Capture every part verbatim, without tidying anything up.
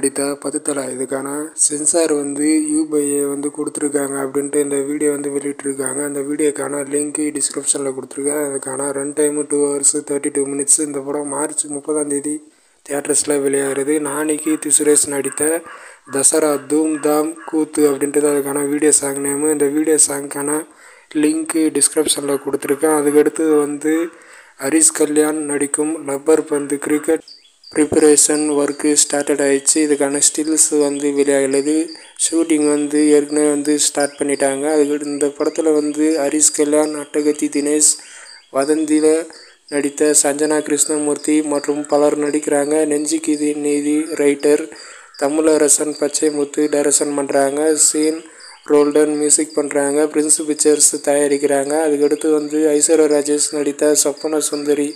நடித்த பத்துத்தலா இதுக்கான சென்சார் வந்து யூபிஐ வந்து கொடுத்துருக்காங்க அப்படின்ட்டு இந்த வீடியோ வந்து வெளியிட்டிருக்காங்க. அந்த வீடியோக்கான லிங்க் டிஸ்கிரிப்ஷனில் கொடுத்துருக்கேன். அதுக்கான run time two hours thirty two minutes. இந்த படம் மார்ச் முப்பதாம் தேதி தியேட்டர்ஸில் வெளியாகிறது. நானிக்கு சுரேஷ் நடித்த தசரா தூம் தாம் கூத்து அப்படின்றது அதுக்கான வீடியோ சாங் நேமு. இந்த வீடியோ சாங்க்கான லிங்க்கு டிஸ்கிரிப்ஷனில் கொடுத்துருக்கேன். அதுக்கடுத்து வந்து ஹரிஷ் கல்யாண் நடிக்கும் லப்பர் பந்து கிரிக்கெட் ப்ரிப்பரேஷன் ஒர்க்கு ஸ்டார்டட் ஆகிடுச்சு. இதுக்கான ஸ்டில்ஸ் வந்து வெளியாகிறது. ஷூட்டிங் வந்து ஏற்கனவே வந்து ஸ்டார்ட் பண்ணிட்டாங்க. அதுக்கு இந்த படத்தில் வந்து ஹரிஷ் கல்யாண், அட்டகத்தி தினேஷ், வதந்தியில் நடித்த சஞ்சனா கிருஷ்ணமூர்த்தி மற்றும் பலர் நடிக்கிறாங்க. நெஞ்சுக்கு நீதி ரைட்டர் தமிழரசன் பச்சைமுத்து டைரக்ஷன் பண்ணுறாங்க. சீன் ரோல்டன் மியூசிக் பண்ணுறாங்க. பிரின்ஸ் பிக்சர்ஸ் தயாரிக்கிறாங்க. அதுக்கடுத்து வந்து ஐஸ்வர்யா ராஜேஷ் நடித்த சொப்பன சுந்தரி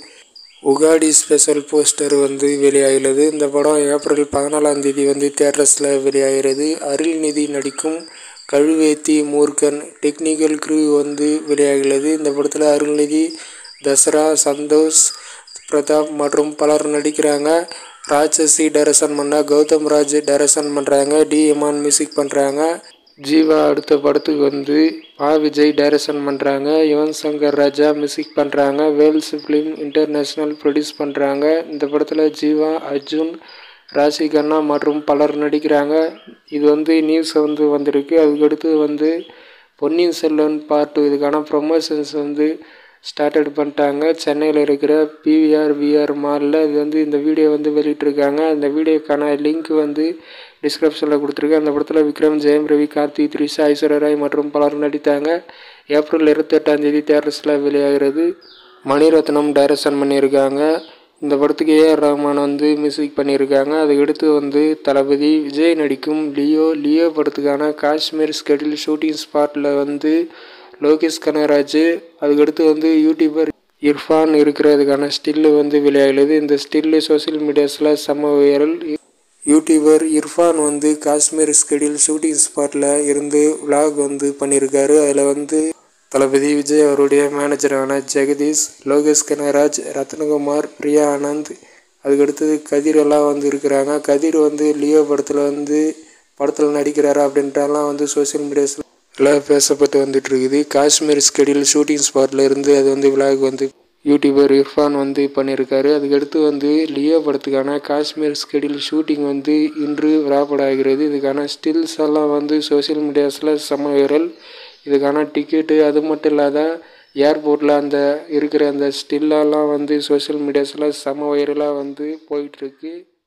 உகாடி ஸ்பெஷல் போஸ்டர் வந்து வெளியாகிறது. இந்த படம் ஏப்ரல் பதினாலாம் தேதி வந்து தியேட்டர்ஸில் வெளியாகிறது. அருள்நிதி நடிக்கும் கழுவேத்தி மூர்க்கன் டெக்னிக்கல் க்ரூ வந்து வெளியாகிறது. இந்த படத்தில் அருள்நிதி, தசரா, சந்தோஷ் பிரதாப் மற்றும் பலர் நடிக்கிறாங்க. ராட்சசி டைரக்ஷன் பண்ண கௌதம் ராஜ் டைரக்ஷன் பண்ணுறாங்க. டி இமான் மியூசிக் பண்ணுறாங்க. ஜீவா அடுத்த படத்துக்கு வந்து பா விஜய் டைரக்ஷன் பண்ணுறாங்க. யுவன் சங்கர் ராஜா மியூசிக் பண்ணுறாங்க. வேல்ஸ் ஃபிலிம் இன்டர்நேஷ்னல் ப்ரொடியூஸ் பண்ணுறாங்க. இந்த படத்தில் ஜீவா, அர்ஜுன், ராசி கண்ணா மற்றும் பலர் நடிக்கிறாங்க. இது வந்து நியூஸ் வந்து வந்திருக்கு. அதுக்கடுத்து வந்து பொன்னியின் செல்வன் பார்ட் டூ இதுக்கான ப்ரொமோஷன்ஸ் வந்து ஸ்டார்டட் பண்ணிட்டாங்க. சென்னையில் இருக்கிற பிவிஆர் விஆர் மாலில் இது வந்து இந்த வீடியோ வந்து வெளியிட்டிருக்காங்க. இந்த வீடியோக்கான லிங்க் வந்து டிஸ்கிரிப்ஷனில் கொடுத்துருக்கேன். அந்த படத்தில் விக்ரம், ஜெயம் ரவி, கார்த்தி, த்ரிஷா, ஐஸ்வர்யா ராய் மற்றும் பலர் நடித்தாங்க. ஏப்ரல் இருபத்தெட்டாம் தேதி தியேட்டர்ஸில் வெளியாகிறது. மணிரத்னம் டைரக்ஷன் பண்ணியிருக்காங்க. இந்த படத்துக்கு ஏஆர் ரஹ்மான் வந்து மியூசிக் பண்ணியிருக்காங்க. அதுக்கடுத்து வந்து தளபதி விஜய் நடிக்கும் லியோ லியோ படத்துக்கான காஷ்மீர் ஸ்கெடியூல் ஷூட்டிங் ஸ்பாட்டில் வந்து லோகேஷ் கனகராஜ், அதுக்கடுத்து வந்து யூடியூபர் இர்ஃபான் இருக்கிறதுக்கான ஸ்டில்லு வந்து வெளியாகிறது. இந்த ஸ்டில்லு சோசியல் மீடியாஸில் செம்ம வைரல். யூடியூபர் இர்ஃபான் வந்து காஷ்மீர் ஸ்கெடியூல் ஷூட்டிங் ஸ்பாட்டில் இருந்து விலாக் வந்து பண்ணியிருக்காரு. அதில் வந்து தளபதி விஜய் அவருடைய மேனேஜரான ஜெகதீஷ், லோகேஷ் கனகராஜ், ரத்னகுமார், பிரியா ஆனந்த், அதுக்கடுத்தது கதிர் எல்லாம் வந்து இருக்கிறாங்க. கதிர் வந்து லியோ படத்தில் வந்து படத்தில் நடிக்கிறாரா அப்படின்றலாம் வந்து சோசியல் மீடியாஸில் எல்லாம் பேசப்பட்டு வந்துட்டு இருக்குது. காஷ்மீர் ஸ்கெடியூல் ஷூட்டிங் ஸ்பாட்டில் இருந்து அது வந்து விலாக் வந்து யூடியூபர் இர்ஃபான் வந்து பண்ணியிருக்காரு. அதுக்கடுத்து வந்து லியோ படத்துக்கான காஷ்மீர் ஸ்கெடியூல் ஷூட்டிங் வந்து இன்று விழாப்படாகிறது. இதுக்கான ஸ்டில்ஸ் எல்லாம் வந்து சோசியல் மீடியாஸில் செம்ம வைரல். இதுக்கான டிக்கெட்டு அது மட்டும் இல்லாத ஏர்போர்ட்டில் அந்த இருக்கிற அந்த ஸ்டில்லெல்லாம் வந்து சோசியல் மீடியாஸில் செம்ம வைரலாக வந்து போயிட்டுருக்கு.